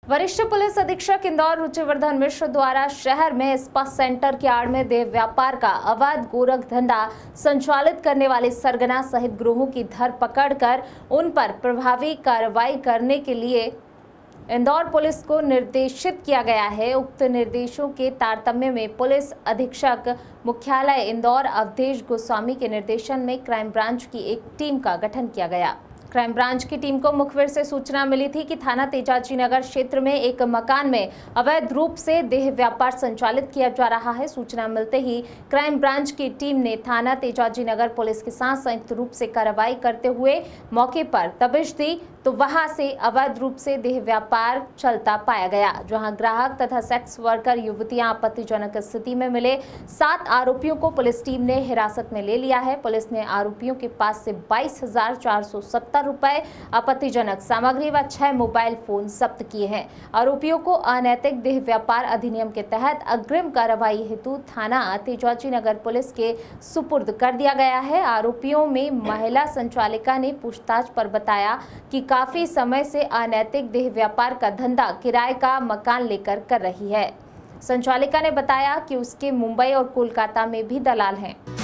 वरिष्ठ पुलिस अधीक्षक इंदौर रुचिवर्धन मिश्र द्वारा शहर में स्पा सेंटर की आड़ में देह व्यापार का अवैध गोरख धंधा संचालित करने वाले सरगना सहित गिरोहों की धरपकड़ कर उन पर प्रभावी कार्रवाई करने के लिए इंदौर पुलिस को निर्देशित किया गया है। उक्त निर्देशों के तारतम्य में पुलिस अधीक्षक मुख्यालय इंदौर अवधेश गोस्वामी के निर्देशन में क्राइम ब्रांच की एक टीम का गठन किया गया। क्राइम ब्रांच की टीम को मुखबिर से सूचना मिली थी कि थाना तेजाजी नगर क्षेत्र में एक मकान में अवैध रूप से देह व्यापार संचालित किया जा रहा है। सूचना मिलते ही क्राइम ब्रांच की टीम ने थाना तेजाजी नगर पुलिस के साथ संयुक्त रूप से कार्रवाई करते हुए मौके पर दबिश दी तो वहां से अवैध रूप से देह व्यापार चलता पाया गया, जहां ग्राहक तथा सेक्स वर्कर युवतियां आपत्तिजनक स्थिति में मिले। 7 आरोपियों को पुलिस टीम ने हिरासत में ले लिया है। पुलिस ने आरोपियों के पास से 22,470 रुपए, आपत्तिजनक सामग्री व 6 मोबाइल फोन जब्त किए हैं। आरोपियों को अनैतिक देह व्यापार अधिनियम के तहत अग्रिम कार्रवाई हेतु थाना तेजाजी नगर पुलिस के सुपुर्द कर दिया गया है। आरोपियों में महिला संचालिका ने पूछताछ पर बताया कि काफी समय से अनैतिक देह व्यापार का धंधा किराए का मकान लेकर कर रही है। संचालिका ने बताया कि उसके मुंबई और कोलकाता में भी दलाल हैं।